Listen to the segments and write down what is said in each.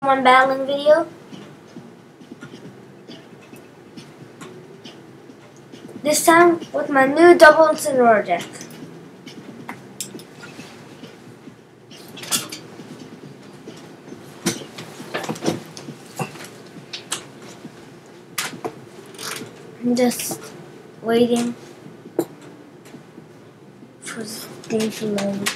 Pokemon battling video. This time with my new double Incineroar deck. I'm just waiting for this thing to load.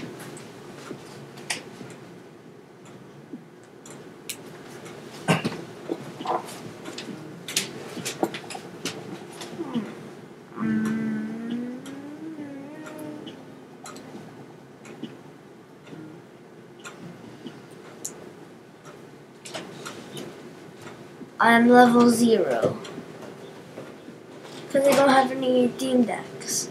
I'm level 0. Because I don't have any team decks.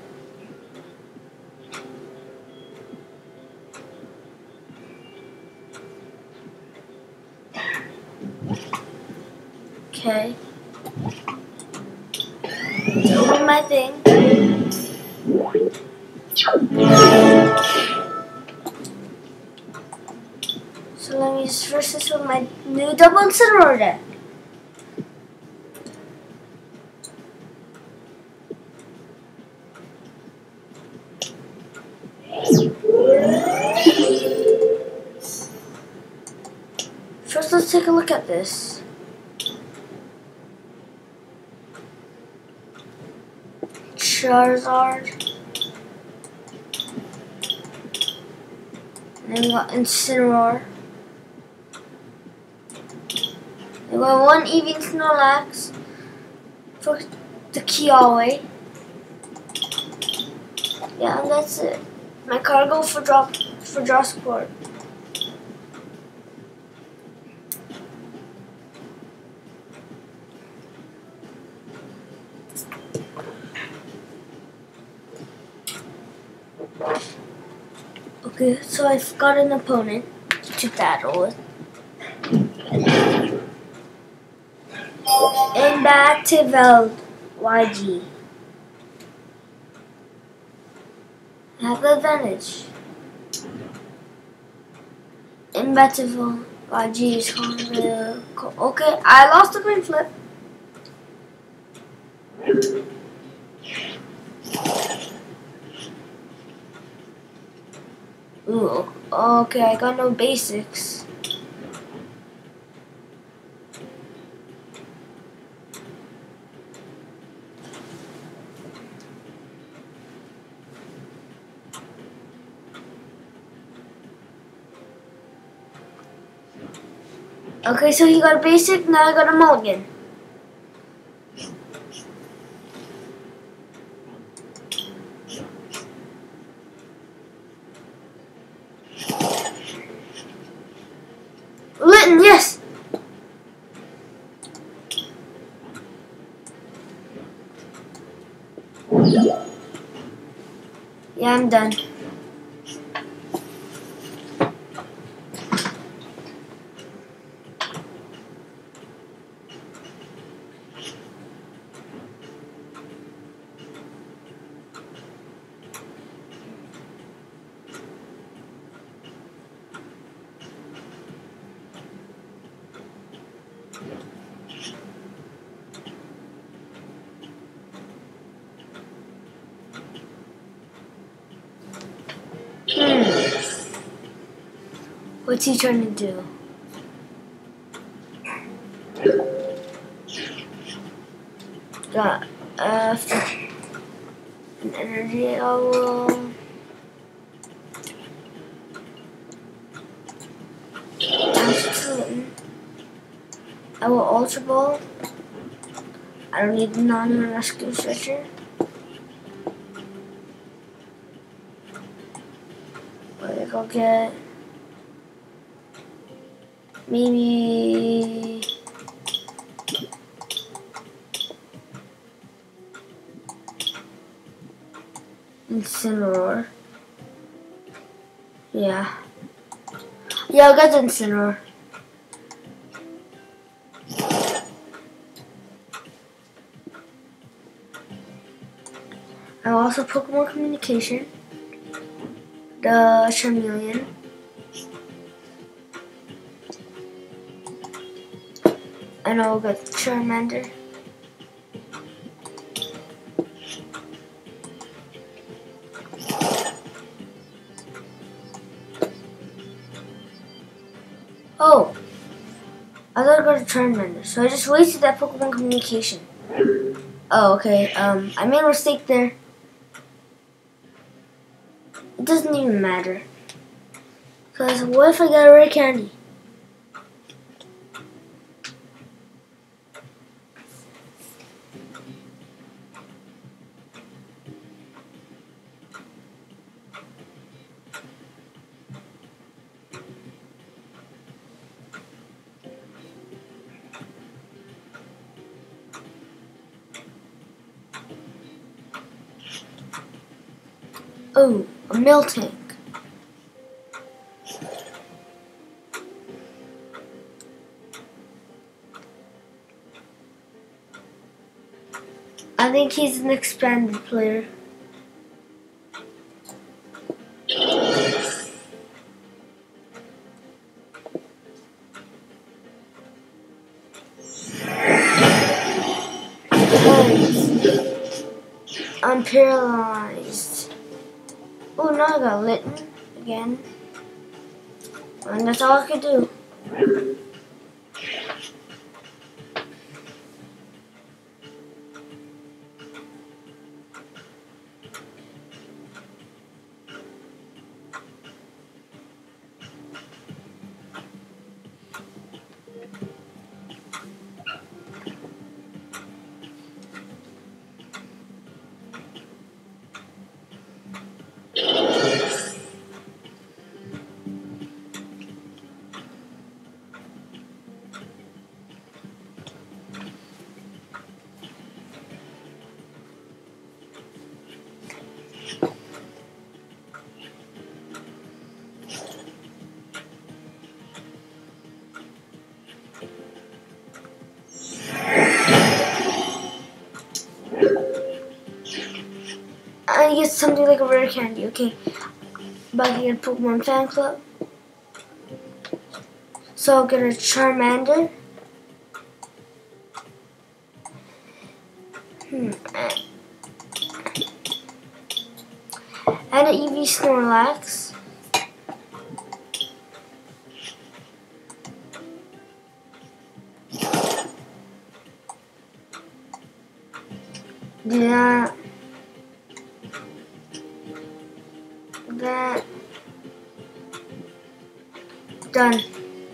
Okay. Open my thing. So let me just first this with my new double Incineroar deck. First, let's take a look at this. Charizard. And then we got Incineroar. We got one Eevee Snorlax for the Kiawe. Yeah, and that's it. My card go for draw support. Okay, so I've got an opponent to battle with. Imbativeld YG. I have the advantage. Imbativeld YG is going to... Okay, I lost the coin flip. Ooh, okay, I got no basics. Okay, so he got a basic, now I got a mulligan. Litten, yes! Yeah, I'm done. What's he trying to do? Got an energy owl. I will Ultra Ball. I don't need the non-rescue stretcher. Where go get maybe Incineroar. Yeah. Yeah, I'll get the Incineroar. I also Pokemon Communication, the Charmeleon. And I'll get Charmander. Oh, I thought I got a Charmander, so I just wasted that Pokemon communication. Oh, okay. I made a mistake there. It doesn't even matter. Cause what if I got a rare candy? Oh, a Miltank. I think he's an expanded player. I'm paralyzed. Oh, now I got Litten again. And that's all I could do. I get something like a rare candy. Okay, back again, Pokemon Fan Club. So I'll get a Charmander. And an EV Snorlax. That. Done.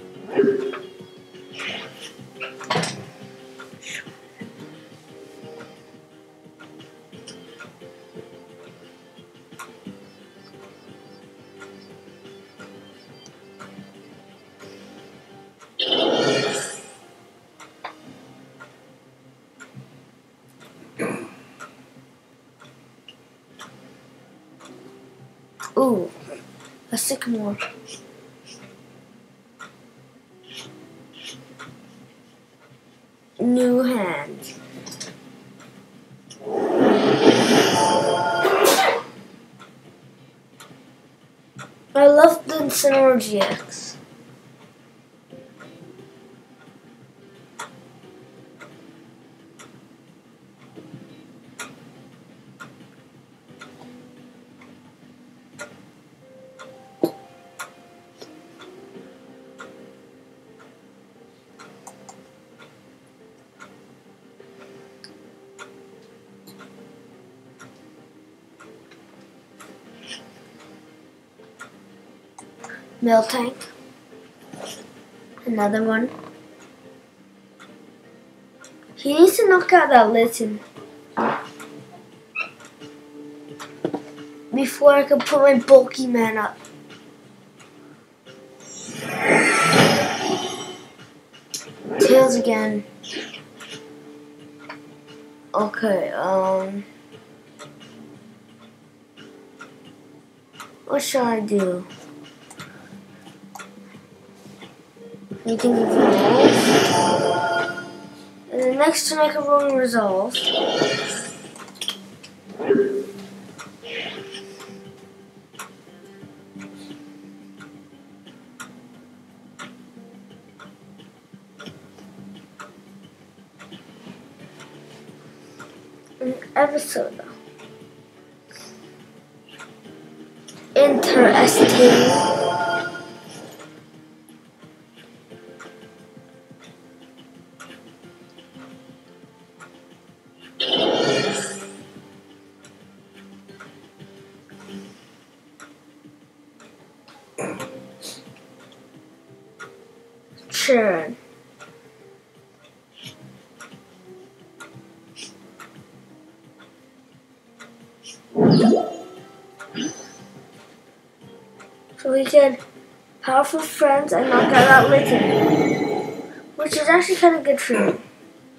Ooh, a Sycamore. New hand. I love the Incineroar GX. Miltank. Another one. He needs to knock out that Litten before I can put my bulky man up. Tails again. Okay, what shall I do? You can evolve. And then next turn I can roll and resolve. episode. Interesting. Sure. So we get powerful friends and knock out Litten, which is actually kind of good for me.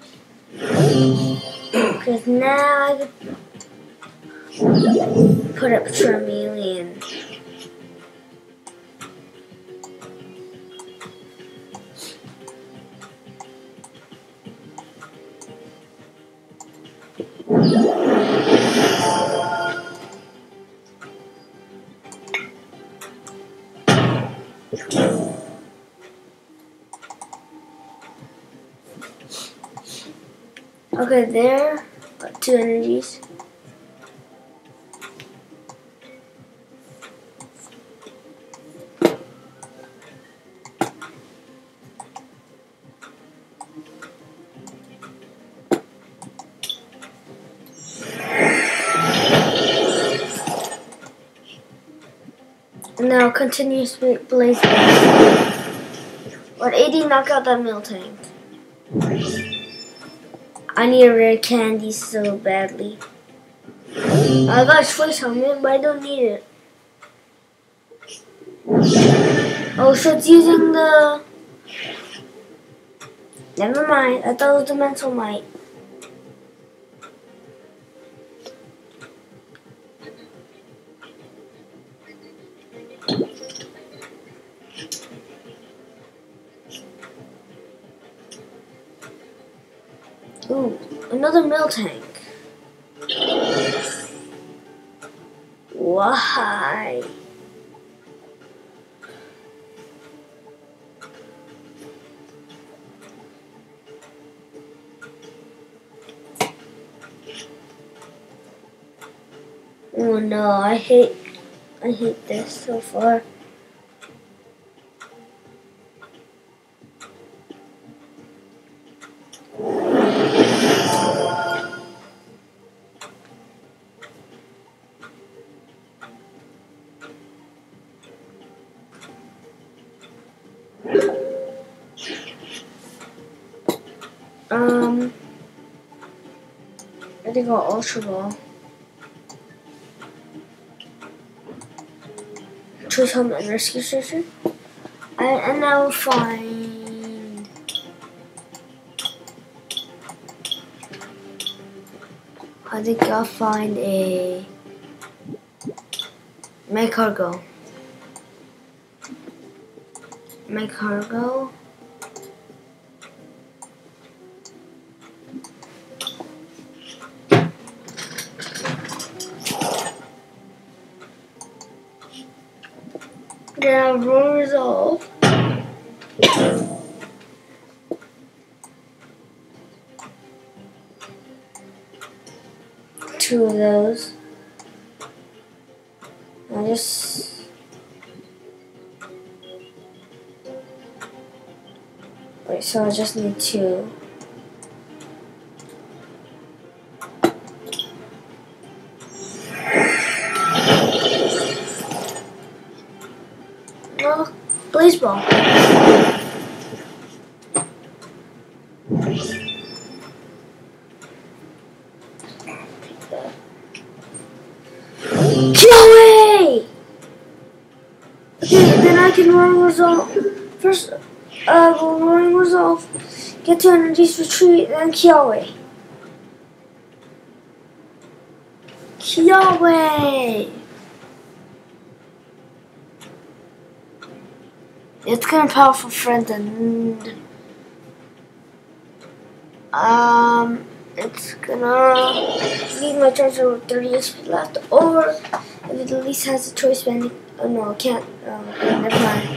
Because now I can put up Charmeleon. Okay, there. Got 2 energies. And now continuous blaze. Let AD knock out that Miltank. I need a rare candy so badly. I got a choice helmet, but I don't need it. Oh, so it's using the... Never mind, I thought it was the Mental Might. Ooh, another Miltank. Why? Oh no, I hate this so far. I think I'll Ultra Ball. Choose Helmet and Rescue Station. And I will find... I think I'll find a... Magcargo. Magcargo. Then I'll roll Resolve. 2 of those. I just... Wait, so I just need 2. Oh, Blaze Ball. Joey! Okay, then I can Roaring Resolve. First, Roaring Resolve. Get 2 energies, retreat, then Kiawe. Kiawe! It's kind of powerful friend and it's gonna leave my charger with 30 HP left, or if it at least has a choice bending. Oh no, I can't. Never mind.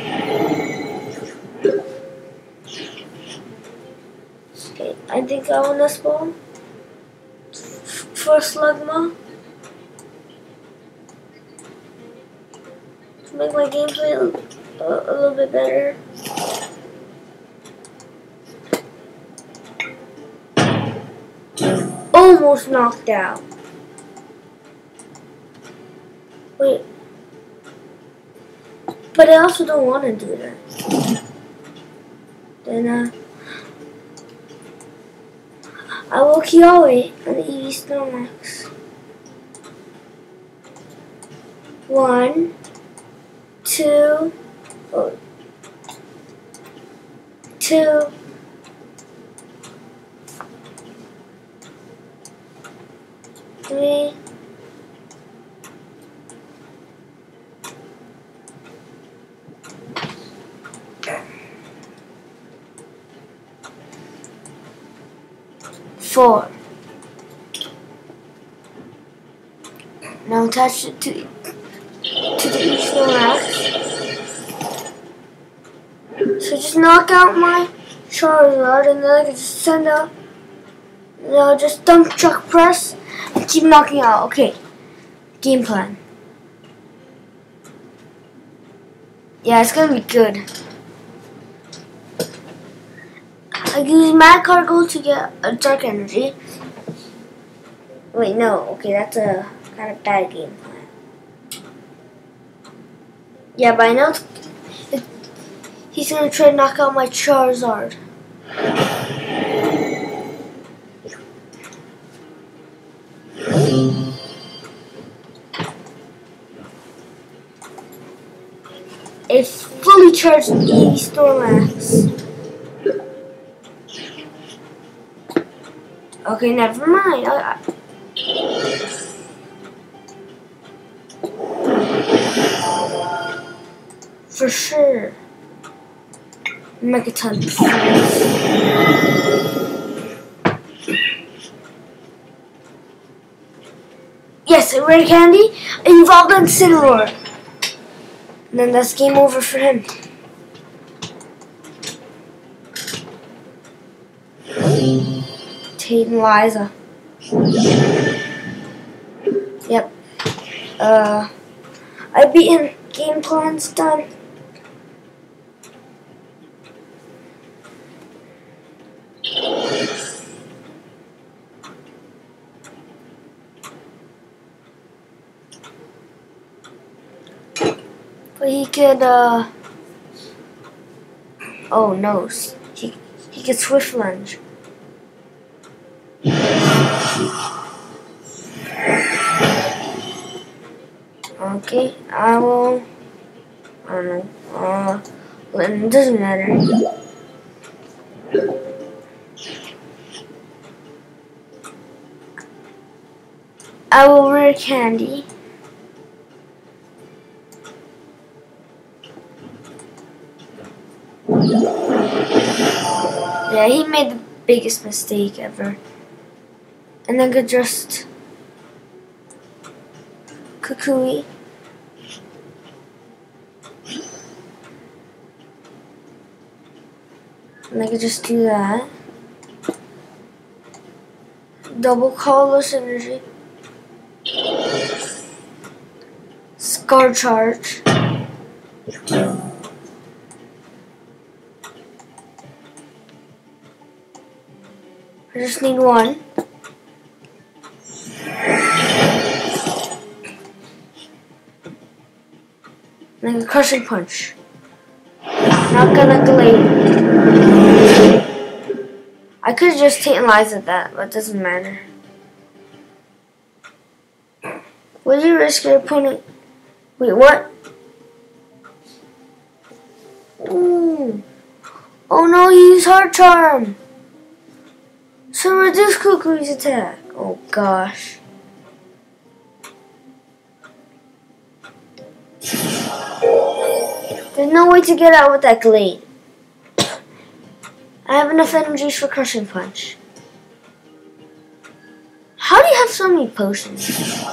Okay, I think I want this ball. for Slugma to make my gameplay a little bit better. Almost knocked out. Wait. But I also don't want to do that. Then, I will Kiawe on the EV Snowmax. 1, 2, 2, 3, 4. Now attach it to the Snowmax. So just knock out my Charizard and then I can just send out, just dump truck press and keep knocking out. Okay, game plan. Yeah, it's gonna be good. I use Mad Cargo to get a Dark Energy. Wait, no. Okay, that's a kind of bad game plan. Yeah, but I know he's gonna try to knock out my Charizard. A fully charged EV Stormax. Okay, never mind. For sure. Megaton. Yes, a rare candy involved in Incineroar. And then that's game over for him. Tate and Liza. Yep. I beaten game plans done. But he could, oh no, he could Swift Lunge. Okay, I don't know, it doesn't matter. I will rare candy. Yeah, he made the biggest mistake ever. And then could just Kukui. And I could just do that. Double colorless energy. Scar charge. I just need one. And then a crushing punch. Not gonna glade. I could just tantalize at that, but it doesn't matter. Would you risk your opponent? Wait, what? Ooh. Oh no, he used Heart Charm. So reduce Kukui's attack. Oh gosh. There's no way to get out with that Glade. I have enough energies for Crushing Punch. How do you have so many potions?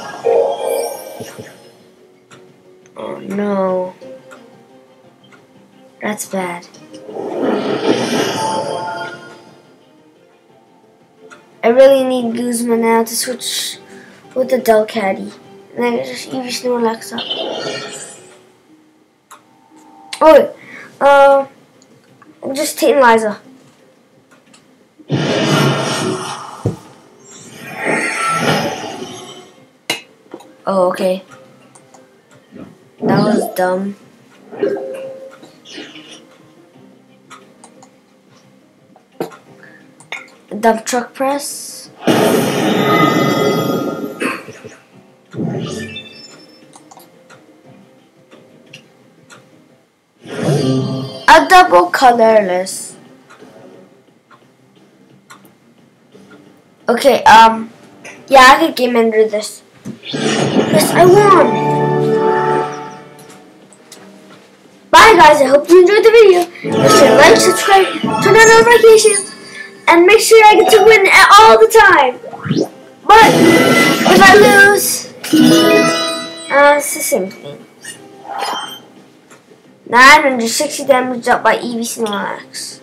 Oh no. That's bad. I really need Guzma now to switch with the Delcatty. And then just Eevee Snorlax up. Oh wait, I'm just taking Liza. Oh, okay. That was dumb. Dump truck press. A double colorless. Okay, yeah, I could game ender this. Yes, I won! Bye guys, I hope you enjoyed the video. Make sure to like, subscribe, turn on notifications, and make sure I get to win all the time. But if I lose, it's the same thing. 960 damage up by Eevee Snorlax.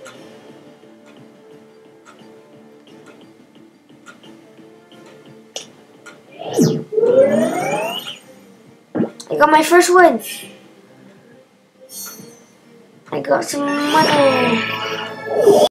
I got my first win. I got some money.